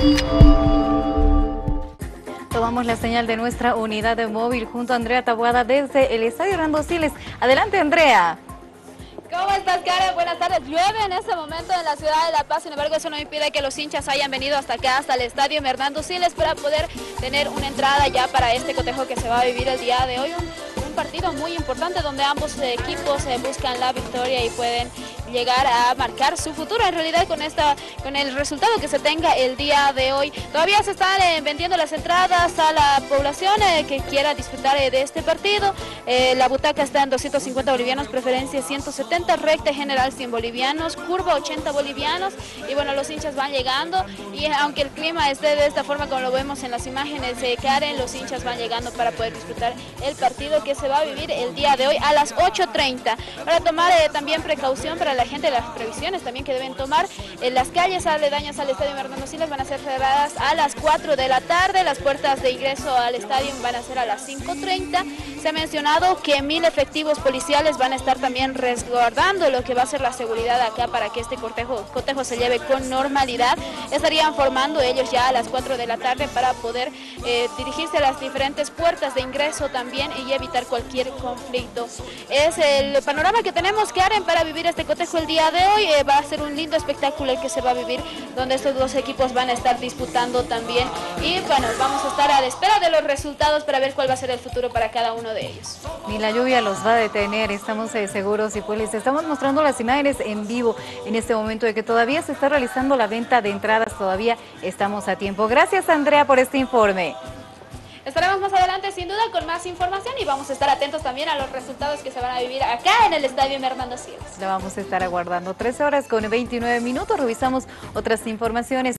Tomamos la señal de nuestra unidad de móvil junto a Andrea Taboada desde el Estadio Hernando Siles. Adelante, Andrea. ¿Cómo estás, Karen? Buenas tardes. Llueve en este momento en la ciudad de La Paz, sin embargo eso no impide que los hinchas hayan venido hasta acá, hasta el Estadio Hernando Siles, para poder tener una entrada ya para este cotejo que se va a vivir el día de hoy. Un partido muy importante donde ambos equipos buscan la victoria y pueden llegar a marcar su futuro en realidad con el resultado que se tenga el día de hoy. Todavía se están vendiendo las entradas a la población que quiera disfrutar de este partido. La butaca está en 250 bolivianos, preferencia 170, recta general 100 bolivianos, curva 80 bolivianos, y bueno, los hinchas van llegando, y aunque el clima esté de esta forma como lo vemos en las imágenes de Karen, los hinchas van llegando para poder disfrutar el partido que se va a vivir el día de hoy a las 8:30. Para tomar también precaución para la gente, las previsiones también que deben tomar, las calles aledañas al Estadio Hernando Siles van a ser cerradas a las 4 de la tarde, las puertas de ingreso al estadio van a ser a las 5:30. Se ha mencionado que 1000 efectivos policiales van a estar también resguardando lo que va a ser la seguridad acá para que este cotejo se lleve con normalidad. Estarían formando ellos ya a las 4 de la tarde para poder dirigirse a las diferentes puertas de ingreso también y evitar cualquier conflicto. Es el panorama que tenemos, Karen, para vivir este cotejo el día de hoy. Va a ser un lindo espectáculo el que se va a vivir, donde estos dos equipos van a estar disputando también, y bueno, vamos a estar a la espera de los resultados para ver cuál va a ser el futuro para cada uno de ellos. Ni la lluvia los va a detener, estamos seguros, y pues les estamos mostrando las imágenes en vivo en este momento de que todavía se está realizando la venta de entradas, todavía estamos a tiempo. Gracias, Andrea, por este informe. Estaremos más adelante sin duda con más información y vamos a estar atentos también a los resultados que se van a vivir acá en el Estadio Hernando Siles. La vamos a estar aguardando. 13 horas con 29 minutos, revisamos otras informaciones.